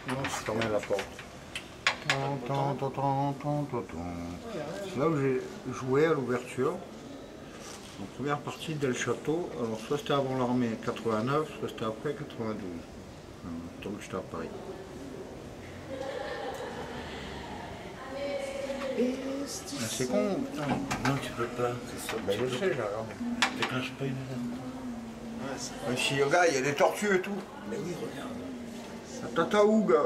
Non, je fermais la porte. C'est là où j'ai joué à l'ouverture. En première partie d'El Château. Alors soit c'était avant l'armée 89, soit c'était après 92. Tant que j'étais à Paris. Ah, c'est con, putain. Non, tu peux pas. Ben, je sais, j'arrive. Déclenche pas une alarme. Mais si, regarde, il y a des tortues et tout. Mais oui, regarde. La tataouga.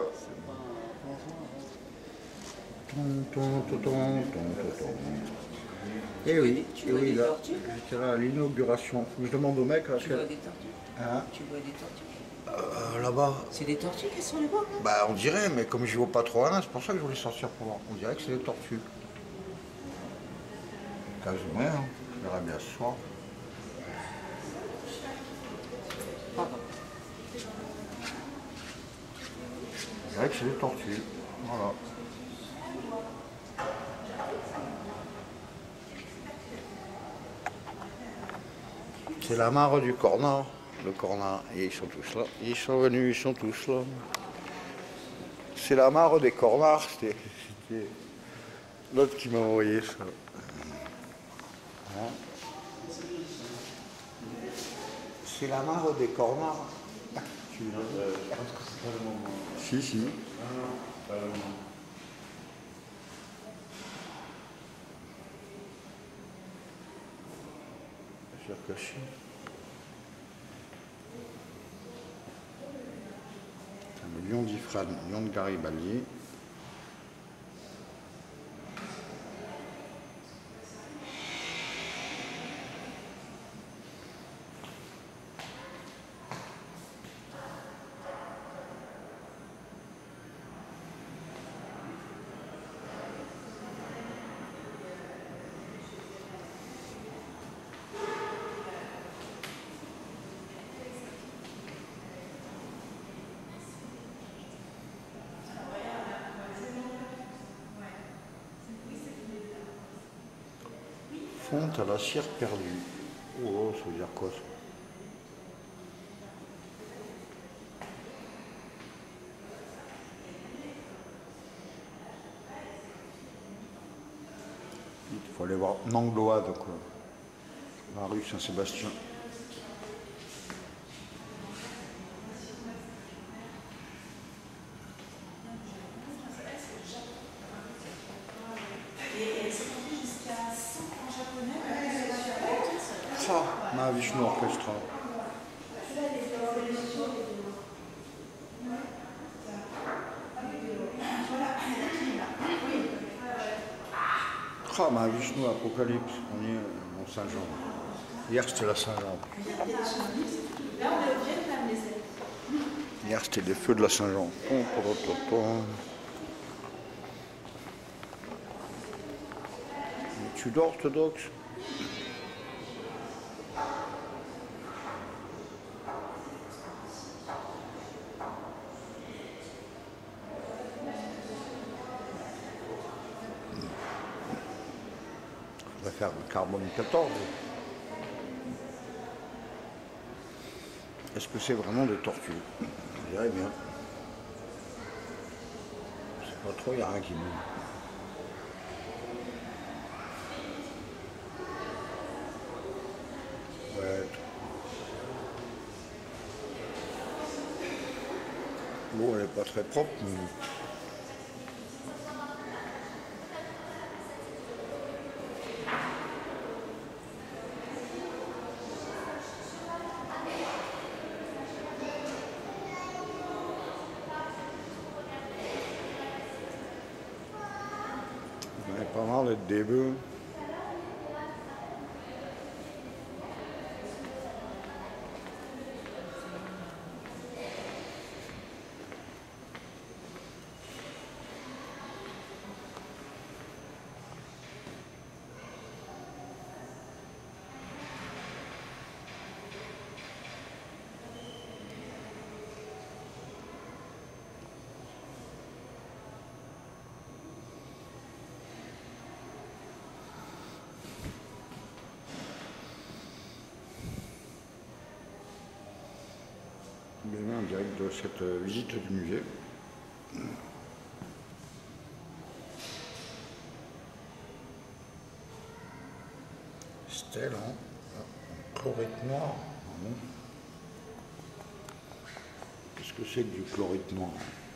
Eh oui, Tu vois des là, tortues? j'étais là à l'inauguration. Faut que je demande au mec. Là, Tu vois des tortues? Hein? Tu vois des tortues? Là-bas. C'est des tortues qui sont là-bas, hein? Bah on dirait, mais comme je vais pas trop loin, c'est pour ça que je voulais sortir pour voir. On dirait que c'est des tortues. Casumé, hein. Je verrai bien ce soir. Pardon. On dirait que c'est des tortues. Voilà. C'est la mare du Cornard. Le Cornard. Et ils sont tous là. Ils sont venus, ils sont tous là. C'est la mare des Cornards. C'était l'autre qui m'a envoyé ça. Hein? C'est la mare des Cornards. Je pense que c'est pas le moment. Si, si. Non, pas le moment. Je vais cacher. Le lion d'Ifrane, lion de Garibaldi. Fonte à la cire perdue. Oh, ça veut dire quoi ça? Il faut aller voir Nangloa, donc la rue Saint-Sébastien. Ça, Mahavishnu Orchestra. Ah, Mahavishnu Apocalypse, on y est, Mont Saint-Jean. Hier c'était la Saint-Jean. Hier c'était les feux de la Saint-Jean. Tu dors orthodoxe? On va faire le carbone 14. Est-ce que c'est vraiment des tortues? Je dirais bien. Je sais pas trop, il n'y a rien qui bouge. Ouais. L'eau elle n'est pas très propre, mais... Il y a pas mal d'être des bœufs. Bien en direct de cette visite du musée. Stèle en chlorite noir. Qu'est-ce que c'est que du chlorite noir?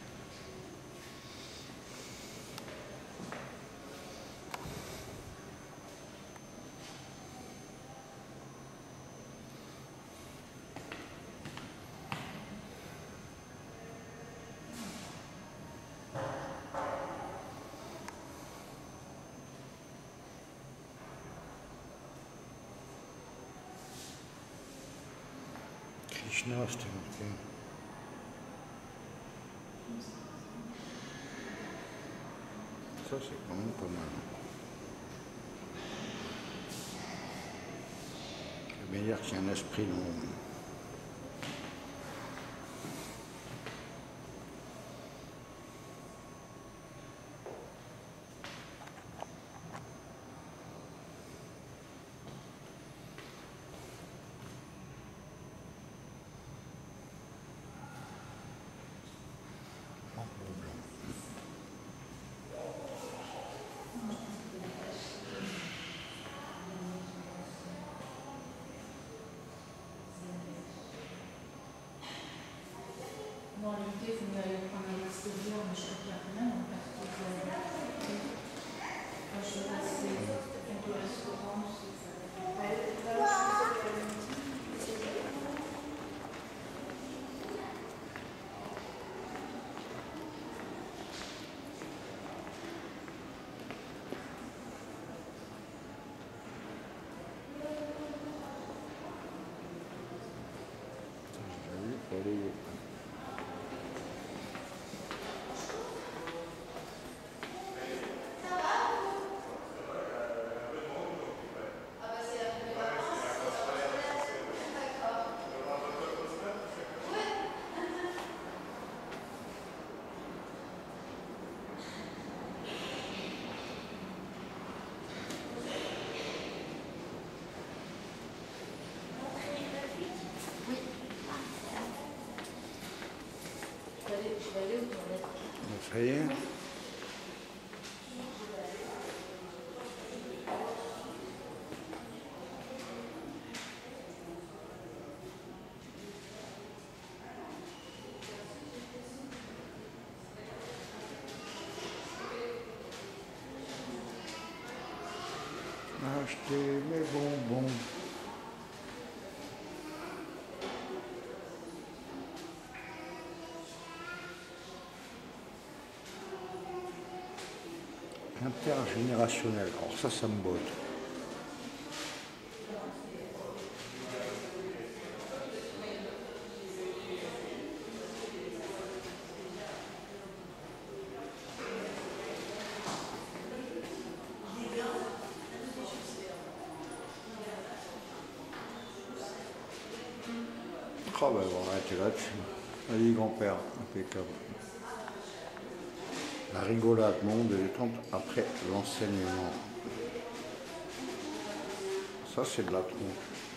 Krishna, c'était marqué. Ça, c'est quand même pas mal. Je veux bien dire qu'il y a un esprit dans le... Bon, l'idée, il faut aller prendre un extérieur, mais je crois qu'il n'y a rien, donc parce que je vais passer au restaurant. J'ai vu, faut aller... Je vais aller aux toilettes. Ça y est. Acheter mes bonbons. Intergénérationnel. Alors ça me botte. Oh ben on va arrêter là-dessus. Allez grand-père, impeccable. La rigolade, monde de détente après l'enseignement. Ça c'est de la trompe.